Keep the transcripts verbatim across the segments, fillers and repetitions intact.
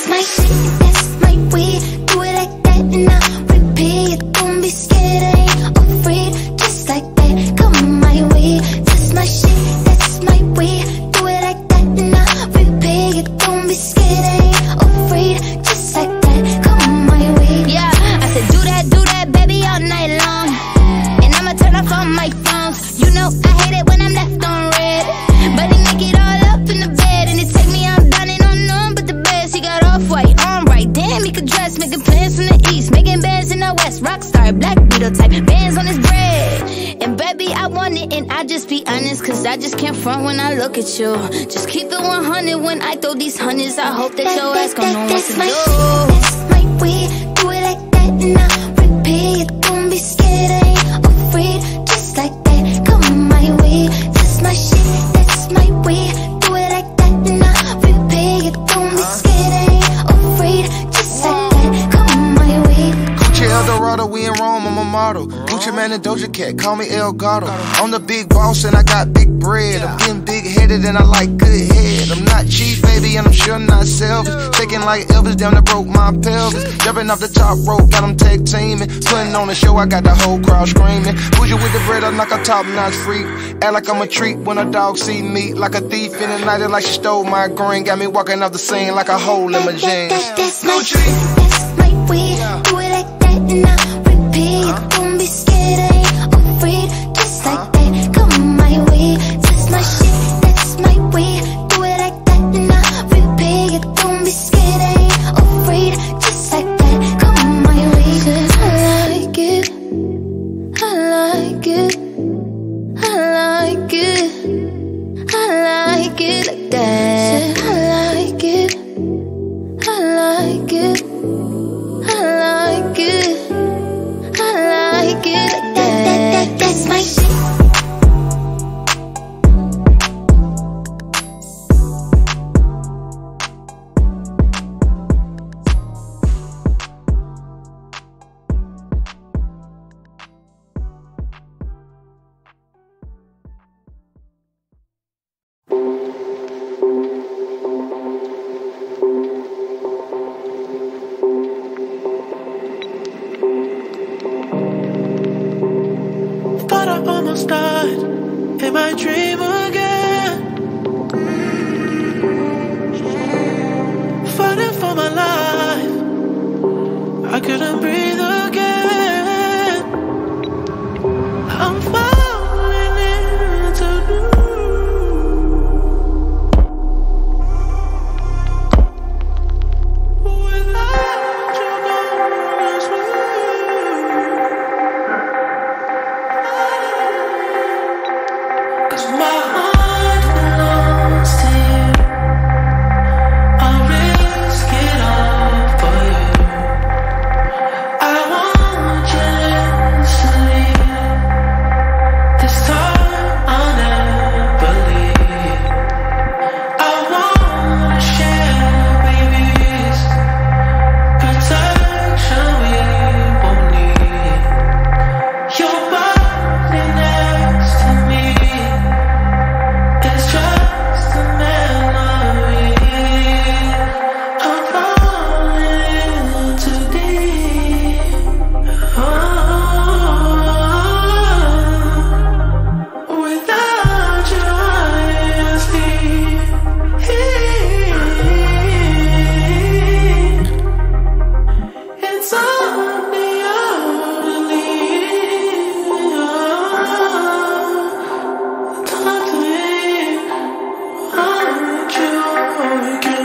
That's my shit, that's my way. Do it like that and I repeat. Don't be scared, I ain't afraid. Just like that, come my way. That's my shit, that's my way. Do it like that and I repeat. Don't be scared, I ain't afraid. Just like that, come my way. Yeah, I said do that, do that, baby, all night long. And I'ma turn off all my phones. You know I hate it when I'm left on red, but he make it all up in the bed. And it take me out down and on none but the best. He got off-white, on right, damn, he could dress. Making plans from the east, making bands in the west. Rockstar, Black Beetle type, bands on his bread. And baby, I want it and I just be honest, cause I just can't front when I look at you. Just keep it one hundred when I throw these hundreds. I hope that, that your ass gon' know what to my do. shit, that's my way. Do it like that and I repeat. Don't be scared, I ain't afraid. Just like that, come my way. That's my shit, that's my way. Do it like that and I repeat. Don't be scared, I ain't afraid. Just like that, come my way. Gucci Eldorado, we in Rome, I'm a model. Gucci Man and Doja Cat, call me El Gato. I'm the big boss and I got big bread. I'm getting big headed and I like good head. I'm not cheap, baby, and I'm sure not selfish. Shaking like Elvis, down that broke my pelvis. Jumping off the top rope, got them tag teaming. Putting on the show, I got the whole crowd screaming. Bougie with the bread, I'm like a top notch freak. Act like I'm a treat when a dog see me. Like a thief in the night, like she stole my green. Got me walking off the scene like a hole in my jeans. That, that's my shit, that's my way. Do it like that and I repeat. Don't be scared, I ain't afraid. Just like that, come my way. That's my shit, that's my way. Do it like that and I repeat. Don't be scared, I ain't afraid. Just like that, come my way. Cause I like it, I like it, I like it, I like it like that. I like it, I like it, I like it, I like it like that. That, that, that's my shit. But I almost died in my dream again, fighting for my life. I couldn't breathe again. I'm falling into you. Without you gone as well. Cause my heart belongs to you. I'll risk it all for you. I want you endlessly. This time I'll never leave. I wanna share babies, protection we won't need. Your body next to me, it's just a memory. I'm falling too deep. Oh, without you I sleep. It's only only talk to me. Aren't you? I can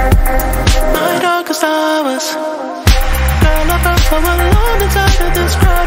my darkest hours. Girl, I felt so alone inside of this crowd.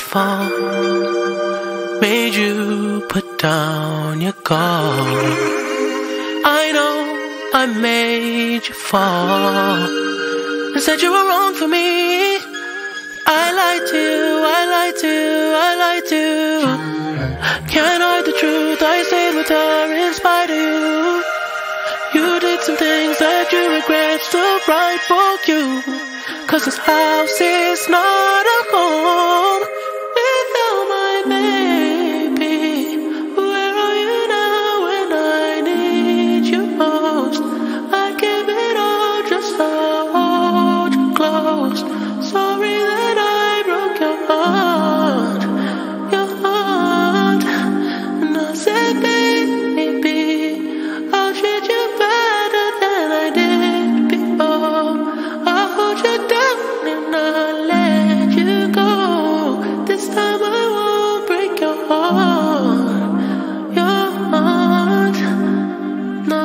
fall, made you put down your guard. I know I made you fall and said you were wrong for me. I lied to you, I lied to you, I lied to you. Can't hide the truth, I stayed with her in spite of you. You did some things that you regret, still right for you. Cause this house is not a home without my baby. Where are you now when I need you most? I give it all just to hold you close. Sorry that I broke your heart, your heart. And I said, baby, I'll treat you better than I did before. I'll hold you down and not let you go. This time I won't break your heart, your heart, no.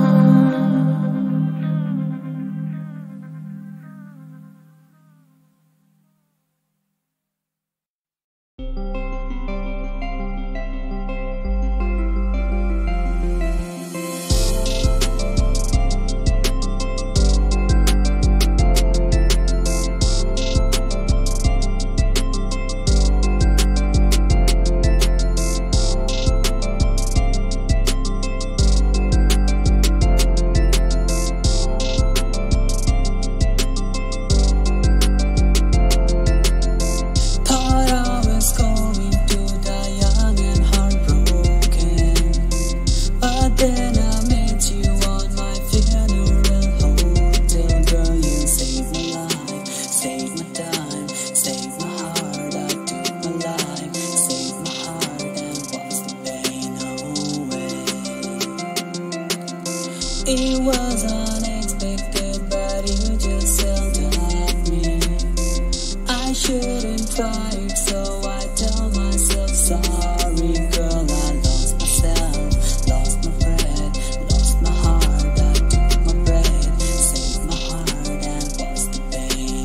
It was unexpected, but you just held at me. I shouldn't try it, so I tell myself sorry, girl. I lost myself, lost my breath, lost my heart. I took my breath, saved my heart, and lost the pain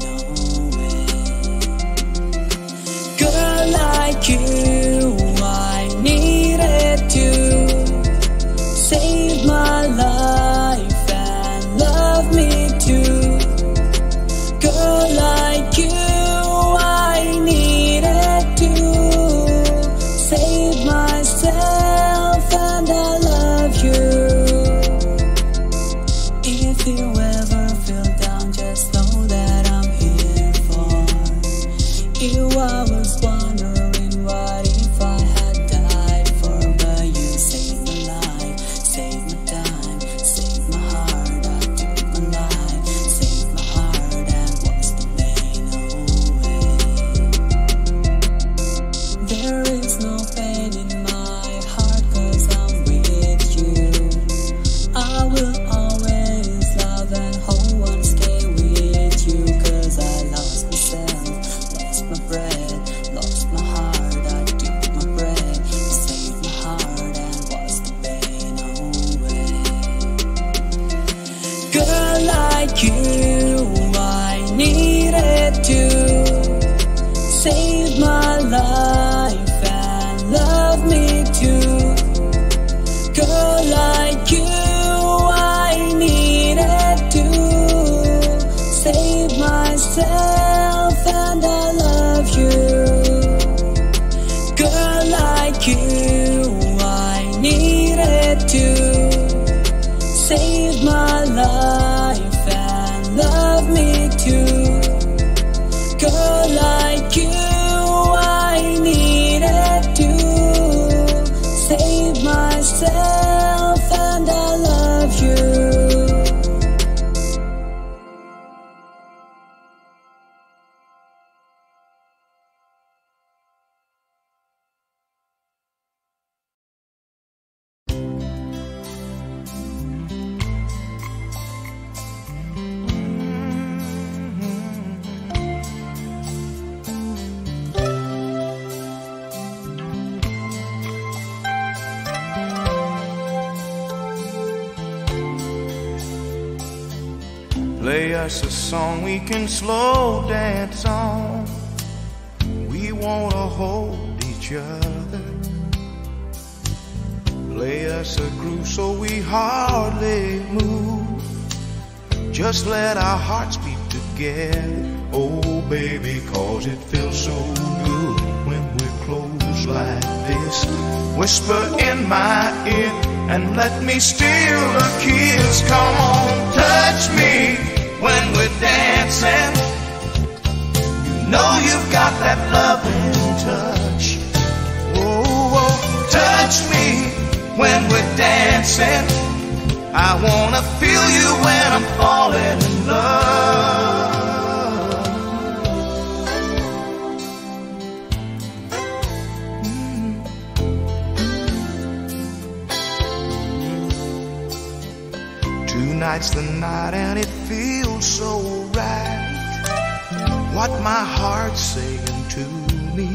away. Girl like you, I needed to save my life. Play us a song we can slow dance on. We wanna hold each other, play us a groove so we hardly move. Just let our hearts beat together, oh baby, cause it feels so good when we're close like this. Whisper in my ear and let me steal a kiss. Come on, touch me when we're dancing. You know you've got that loving touch. Oh, oh, touch me when we're dancing. I wanna feel you when I'm falling in love. Tonight's the night and it feels so right. What my heart's saying to me,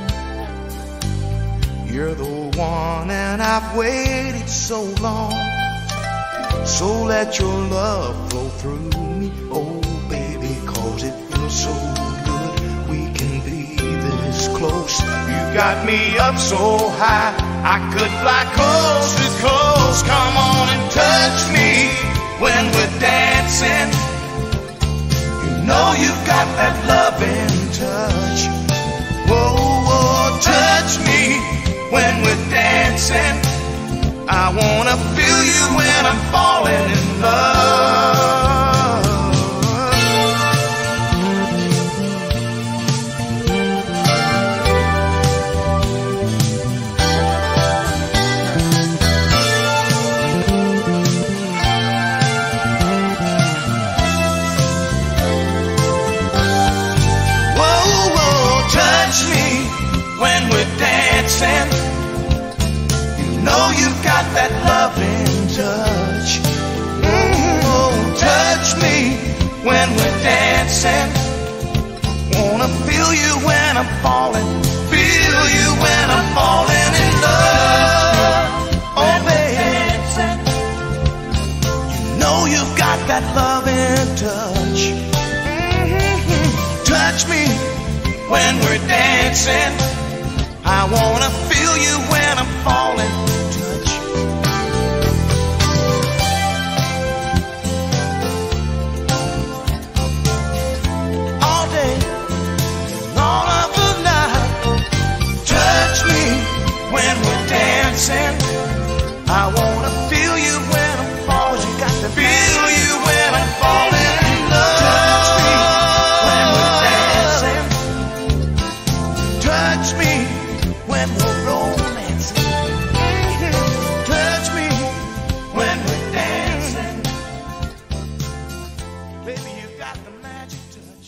you're the one and I've waited so long. So let your love flow through me, oh baby, cause it feels so good. We can be this close. You got me up so high, I could fly coast to coast. Come on and touch me when we're dancing. You know you've got that loving touch. Whoa, whoa, touch me when we're dancing. I wanna feel you when I'm falling in love. Whoa, whoa, touch me when we're dancing. Know you've got that loving touch. Mm-hmm. Oh, touch me when we're dancing. Wanna feel you when I'm falling, feel you when I'm falling in love. Oh, baby, you know you've got that loving touch. Mm-hmm. Touch me when we're dancing. I wanna feel you when I'm falling. I wanna feel you when I'm falling. You got to feel you when I'm falling in love. Touch me when we're dancing. Touch me when we're romancing. Mm-hmm. Touch me when we're dancing. Baby, you got the magic touch.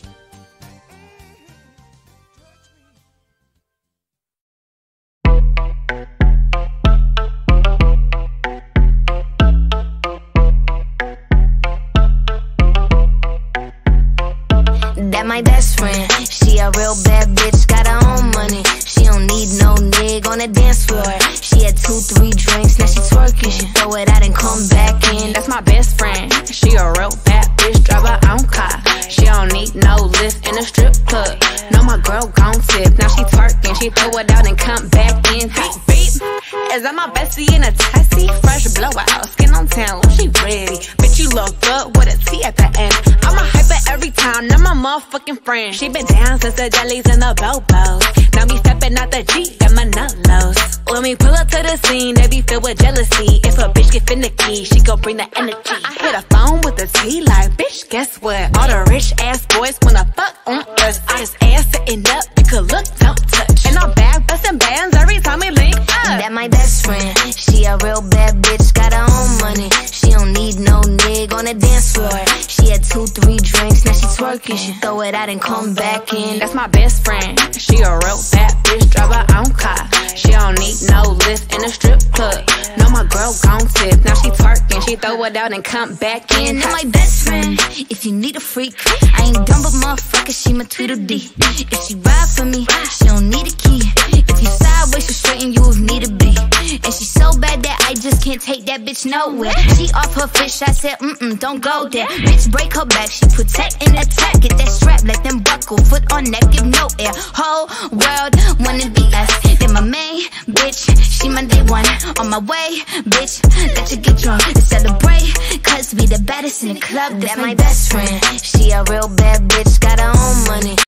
That my best friend, she a real bad bitch, got her own money. She don't need no nig on the dance floor. She had two, three drinks, now she twerking. She throw it out and come back in. That's my best friend, she a real bad bitch, drive her own car. She don't need no lift in a strip club. No, my girl gon' tip, now she twerking. She throw it out and come back in. Beep, beep. Is that my bestie in a tessie? Fresh blowout, skin on town, she ready. Bitch, you look good with a T at the end. I'm a hyper every time, now my motherfucking friend. She been down since the jellies and the bobos. Now me stepping out the Jeep and my nut-lows. When we pull up to the scene, they be filled with jealousy. If a bitch get finicky, she gon' bring the energy. I hit a phone with a T like, bitch, guess what? All the rich ass boys wanna fuck on us. I just ass sitting up, you could look, don't touch. And I'm back bustin' bands every time we link up. That my best friend, she a real bad bitch, got her own money. She don't need no nig on the dance floor. She had two, three drinks, now she twerking. She throw it out and come back in. That's my best friend, she a real bad bitch, drive her own car. She don't need no lift in a strip club. No, my girl gon' tip, now she twerking. She throw it out and come back in. That's my best friend, if you need a freak, I ain't dumb but motherfucker, she my Tweedledee. If she ride for me, she don't need a key. If If you sideways, she'll straighten you if need to be. And she's so bad that I just can't take that bitch nowhere. She off her fish, I said, mm-mm, don't go there. Bitch, break her back, she protect and attack. Get that strap, let them buckle, foot on neck, give no air. Whole world wanna be us. Then my main bitch, she my day one. On my way, bitch, let you get drunk and celebrate. Cause we the baddest in the club, that's my best friend. She a real bad bitch, got her own money.